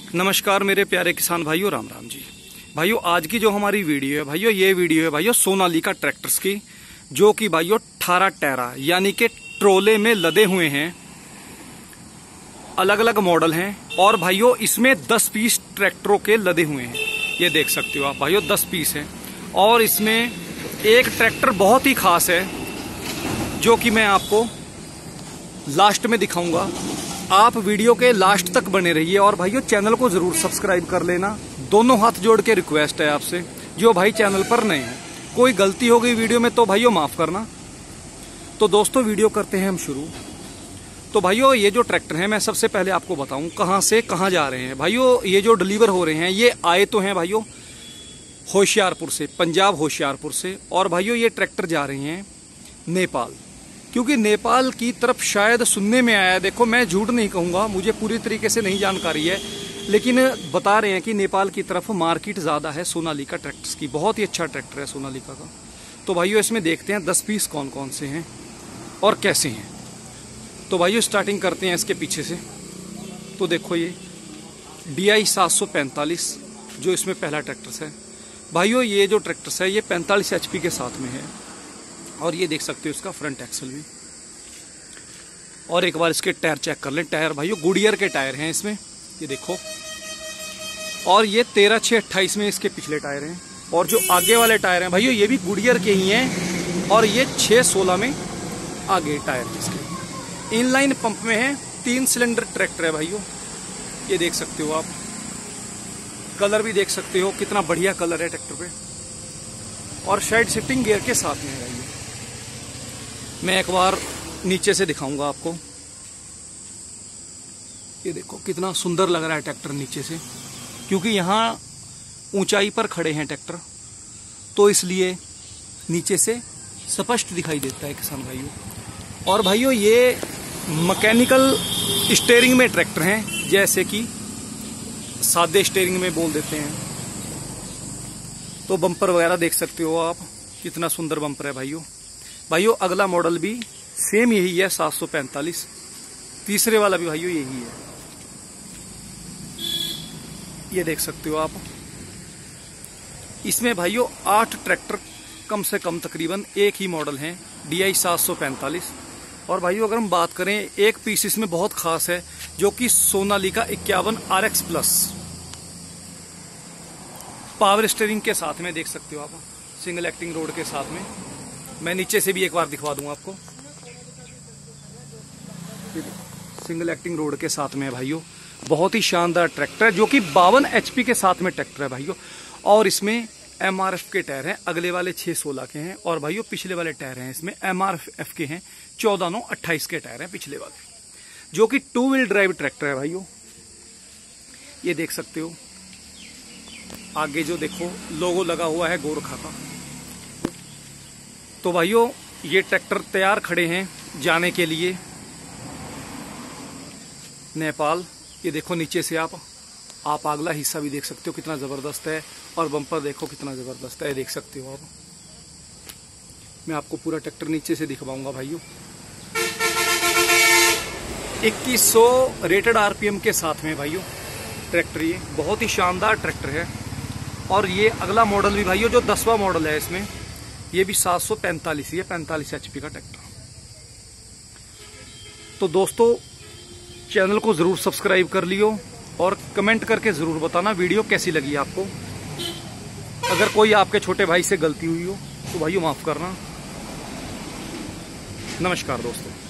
नमस्कार मेरे प्यारे किसान भाइयों, राम राम जी। भाइयों आज की जो हमारी वीडियो है भाइयों, ये वीडियो है भाइयों सोनालिका ट्रैक्टर्स की, जो कि भाइयों 18 टैरा यानी कि ट्रोले में लदे हुए हैं। अलग अलग मॉडल हैं और भाइयों इसमें 10 पीस ट्रैक्टरों के लदे हुए हैं। ये देख सकते हो आप भाइयों, 10 पीस हैं। और इसमें एक ट्रैक्टर बहुत ही खास है जो कि मैं आपको लास्ट में दिखाऊंगा। आप वीडियो के लास्ट तक बने रहिए और भाइयों चैनल को जरूर सब्सक्राइब कर लेना। दोनों हाथ जोड़ के रिक्वेस्ट है आपसे, जो भाई चैनल पर नए हैं। कोई गलती हो गई वीडियो में तो भाइयों माफ करना। तो दोस्तों वीडियो करते हैं हम शुरू। तो भाइयों ये जो ट्रैक्टर है, मैं सबसे पहले आपको बताऊं कहां से कहां जा रहे हैं। भाइयों ये जो डिलीवर हो रहे हैं ये आए तो हैं भाइयों होशियारपुर से, पंजाब होशियारपुर से। और भाइयों ये ट्रैक्टर जा रहे हैं नेपाल, क्योंकि नेपाल की तरफ शायद सुनने में आया, देखो मैं झूठ नहीं कहूंगा, मुझे पूरी तरीके से नहीं जानकारी है, लेकिन बता रहे हैं कि नेपाल की तरफ मार्केट ज्यादा है सोनालिका ट्रैक्टर्स की। बहुत ही अच्छा ट्रैक्टर है सोनालिका का। तो भाइयों इसमें देखते हैं 10 पीस कौन कौन से हैं और कैसे हैं। तो भाइयों स्टार्टिंग करते हैं इसके पीछे से। तो देखो ये DI 745 जो इसमें पहला ट्रैक्टर है भाइयों। ये जो ट्रैक्टर है ये 45 HP के साथ में है और ये देख सकते हो इसका फ्रंट एक्सल भी। और एक बार इसके टायर चेक कर लें। टायर भाइयों गुडियर के टायर हैं इसमें, ये देखो। और ये 13/6/28 में इसके पिछले टायर हैं। और जो आगे वाले टायर हैं भाइयों ये भी गुडियर के ही हैं और ये 6/16 में आगे टायर इसके। इनलाइन पंप में है, 3 सिलेंडर ट्रैक्टर है भाइयों। ये देख सकते हो आप, कलर भी देख सकते हो कितना बढ़िया कलर है ट्रैक्टर पे। और साइड शिफ्टिंग गियर के साथ में है भाइयों। मैं एक बार नीचे से दिखाऊंगा आपको। ये देखो कितना सुंदर लग रहा है ट्रैक्टर नीचे से, क्योंकि यहाँ ऊंचाई पर खड़े हैं ट्रैक्टर, तो इसलिए नीचे से स्पष्ट दिखाई देता है किसान भाइयों। और भाइयों ये मैकेनिकल स्टीयरिंग में ट्रैक्टर हैं, जैसे कि सादे स्टीयरिंग में बोल देते हैं। तो बम्पर वगैरह देख सकते हो आप, कितना सुंदर बम्पर है भाइयों। भाइयों अगला मॉडल भी सेम यही है 745। तीसरे वाला भी भाइयों यही है, ये देख सकते हो आप। इसमें भाइयों 8 ट्रैक्टर कम से कम तकरीबन एक ही मॉडल हैं, DI 745। और भाइयों अगर हम बात करें, एक पीस इसमें बहुत खास है जो कि Sonalika 51 RX plus power steering के साथ में, देख सकते हो आप, सिंगल एक्टिंग रोड के साथ में। मैं नीचे से भी एक बार दिखवा दूंगा आपको। सिंगल एक्टिंग रोड के साथ में है भाइयों। बहुत ही शानदार ट्रैक्टर है जो कि 52 HP के साथ में ट्रैक्टर है भाइयों। और इसमें MRF के टायर हैं, अगले वाले 6/16 के हैं। और भाइयों पिछले वाले टायर हैं इसमें MRF के हैं, 14/9/28 के टायर हैं पिछले वाले, जो कि 2 व्हील ड्राइव ट्रैक्टर है भाइयों। ये देख सकते हो आगे जो देखो लोगो लगा हुआ है गोरखा का। तो भाइयों ये ट्रैक्टर तैयार खड़े हैं जाने के लिए नेपाल। ये देखो नीचे से आप अगला हिस्सा भी देख सकते हो कितना जबरदस्त है। और बम्पर देखो कितना जबरदस्त है, देख सकते हो आप। मैं आपको पूरा ट्रैक्टर नीचे से दिखवाऊंगा भाइयों। 2100 रेटेड RPM के साथ में भाइयों ट्रैक्टर, ये बहुत ही शानदार ट्रैक्टर है। और ये अगला मॉडल भी भाइयों जो 10वां मॉडल है इसमें, ये भी 745 ही है, 45 HP का ट्रैक्टर। तो दोस्तों चैनल को जरूर सब्सक्राइब कर लियो और कमेंट करके जरूर बताना वीडियो कैसी लगी आपको। अगर कोई आपके छोटे भाई से गलती हुई हो तो भाइयों माफ करना। नमस्कार दोस्तों।